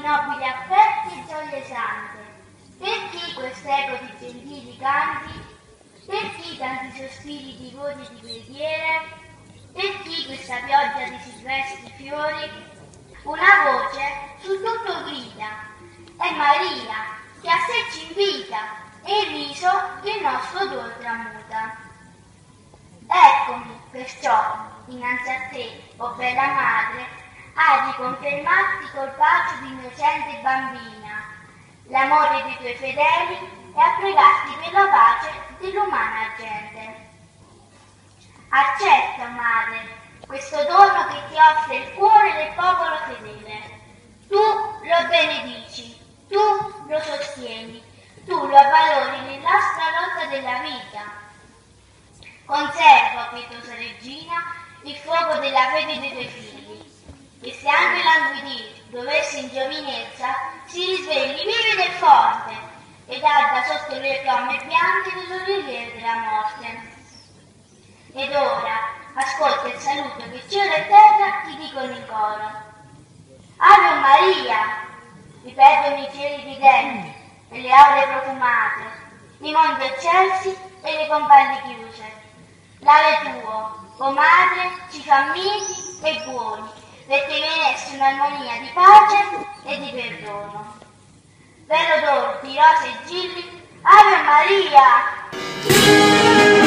nobili affetti e gioie sante? Per chi quest'eco di gentili canti? Per chi tanti sospiri di voti e di preghiere? Per chi questa pioggia di silvestri fiori? Una voce su tutto grida, è Maria che a sé ci invita, e il riso che il nostro odor tramuta. Eccomi, perciò, innanzi a te, o bella madre, a riconfermarti col bacio di innocente bambina, l'amore dei tuoi fedeli e a pregarti per la pace dell'umana gente. Accetta, madre, questo dono che ti offre il cuore del popolo fedele. Tu lo benedici, tu lo sostieni, tu lo avvalori nell'aspra lotta della vita. Conserva, pietosa regina, il fuoco della fede dei tuoi figli, e se anche languidir dovesse in giovinezza, si risvegli vivido e forte, ed arda sotto le fiamme bianche dell'origliere della morte. Ed ora ascolta il saluto che cielo e terra ti dicono in coro. Ave Maria! Ripetono i cieli ridenti e le aule profumate, i monti eccelsi e le campagne chiuse. L'ave tuo, o madre, ci fa miti e buoni, perché viene essa un'armonia di pace e di perdono. Velo d'oro di rose e gilli, Ave Maria!